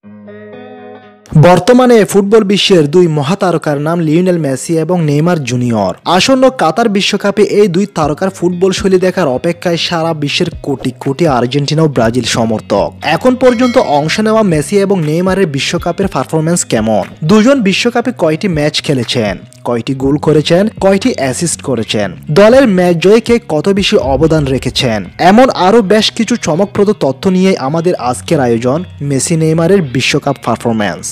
বর্তমানে ফুটবল বিশ্বের দুই মহাতারকার নাম লিওনেল মেসি এবং নেইমার জুনিয়র। আসন্ন কাতার বিশ্বকাপে এই দুই তারকার ফুটবল শৈলী দেখার অপেক্ষায় সারা বিশ্বের কোটি কোটি আর্জেন্টিনা ও ব্রাজিল সমর্থক। এখন পর্যন্ত অংশ নেওয়া মেসি এবং নেইমারের বিশ্বকাপের পারফরম্যান্স কেমন? দুজন বিশ্বকাপে কয়টি ম্যাচ খেলেছেন, কয়টি গোল করেছেন, কয়টি অ্যাসিস্ট করেছেন, দলের ম্যাচ জয়ে কে কত বেশি অবদান রেখেছেন, এমন আরও বেশ কিছু চমকপ্রদ তথ্য নিয়ে আমাদের আজকের আয়োজন মেসি নেইমারের বিশ্বকাপ পারফরম্যান্স।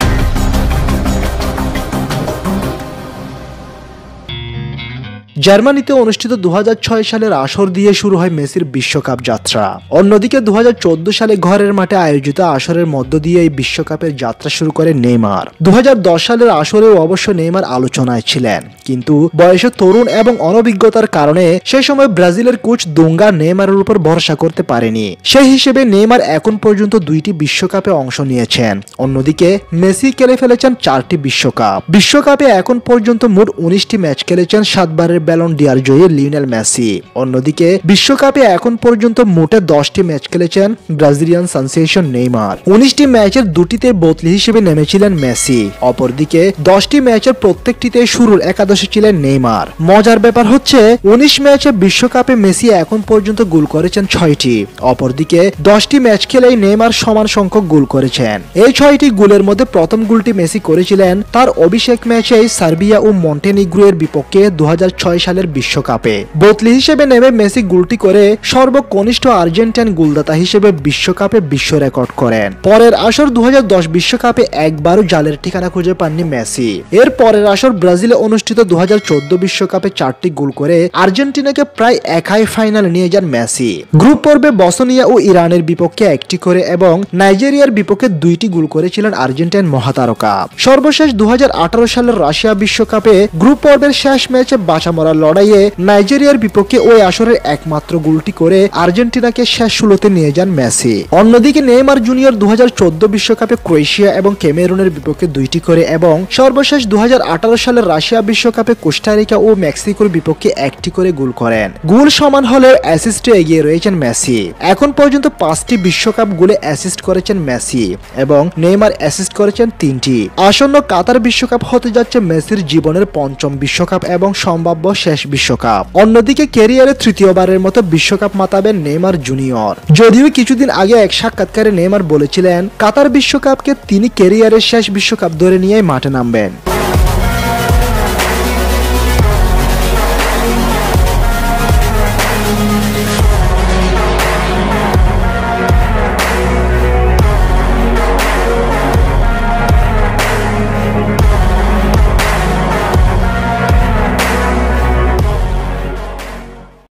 জার্মানিতে অনুষ্ঠিত 2006 সালের আসর দিয়ে শুরু হয় মেসির বিশ্বকাপ যাত্রা। অন্যদিকে 2014 সালে ঘরের মাঠে আয়োজিত আসরের মধ্য দিয়ে এই বিশ্বকাপের যাত্রা শুরু করে নেইমার। 2010 সালের আসরেও অবশ্য নেইমার আলোচনায় ছিলেন, কিন্তু বয়সে তরুণ এবং অনভিজ্ঞতার কারণে সে সময় ব্রাজিলের কোচ দুঙ্গা নেইমারের উপর ভরসা করতে পারেনি। সেই হিসেবে নেইমার এখন পর্যন্ত 2টি বিশ্বকাপে অংশ নিয়েছেন। অন্যদিকে মেসি খেলে ফেলেছেন 4টি বিশ্বকাপে এখন পর্যন্ত মোট 19টি ম্যাচ খেলেছেন 7বারের ব্যালন ডি'অর জয়ী লিওনেল মেসি। অন্যদিকে বিশ্বকাপে এখন পর্যন্ত মোটে 10টি ম্যাচ খেলেছেন ব্রাজিলিয়ান সেনসেশন নেইমার। 19টি ম্যাচের 2টিতে বদলি হিসেবে নেমেছিলেন মেসি, অপরদিকে 10টি ম্যাচের প্রত্যেকটিতে শুরুর একাদশে ছিলেন নেইমার। মজার ব্যাপার হচ্ছে 19 ম্যাচে বিশ্বকাপে মেসি এখন পর্যন্ত গোল করেছেন 6টি, অপরদিকে 10টি ম্যাচ খেলেই নেইমার সমান সংখ্যক গোল করেছেন। এই 6টি গোলের মধ্যে প্রথম গোলটি মেসি করেছিলেন তার অভিষেক ম্যাচেই সার্বিয়া ও মন্টেনিগ্রোর বিপক্ষে 2006 সালের বিশ্বকাপে। বদলি হিসেবে নেমে মেসি গোলটি করে সর্বকনিষ্ঠ আর্জেন্টাইন গোলদাতা হিসেবে বিশ্বকাপে বিশ্ব রেকর্ড করেন। পরের আসর 2010 বিশ্বকাপে একবারও জালের ঠিকানা খুঁজে পাননি মেসি। এর পরের আসর ব্রাজিলে অনুষ্ঠিত 2014 বিশ্বকাপে 4টি গোল করে আর্জেন্টিনাকে প্রায় একাই ফাইনালে নিয়ে যান মেসি। গ্রুপ পর্বে বসনিয়া ও ইরানের বিপক্ষে 1টি করে এবং নাইজেরিয়ার বিপক্ষে 2টি গোল করেছিলেন আর্জেন্টাইন মহাতারকা। সর্বশেষ 2018 সালের রাশিয়া বিশ্বকাপে গ্রুপ পর্বের শেষ ম্যাচে বাঁচা মরা লড়াইয়ে নাইজেরিয়ার বিপক্ষে ওই আসরের একমাত্র গোলটি করে আর্জেন্টিনাকে শেষ 16তে নিয়ে যান মেসি। অন্যদিকে নেইমার জুনিয়র 2014 বিশ্বকাপে ক্রোয়েশিয়া এবং ক্যামেরুনের বিপক্ষে 2টি করে এবং সর্বশেষ 2018 সালের রাশিয়া বিশ্বকাপে কোস্টারিকা ও মেক্সিকোর বিপক্ষে 1টি করে গোল করেন। গোল সমান হলেও অ্যাসিস্টে এগিয়ে রয়েছেন মেসি। এখন পর্যন্ত 5টি বিশ্বকাপ গোলে অ্যাসিস্ট করেছেন মেসি এবং নেইমার অ্যাসিস্ট করেছেন 3টি। আসন্ন কাতার বিশ্বকাপ হতে যাচ্ছে মেসির জীবনের 5ম বিশ্বকাপ এবং সম্ভাব্য শেষ বিশ্বকাপ। অন্যদিকে ক্যারিয়ারে 3য়বারের মতো বিশ্বকাপ মাতাবেন নেইমার জুনিয়র। যদিও কিছুদিন আগে এক সাক্ষাৎকারে নেইমার বলেছিলেন কাতার বিশ্বকাপকে তিনি ক্যারিয়ারের শেষ বিশ্বকাপ ধরে নিয়েই মাঠে নামবেন।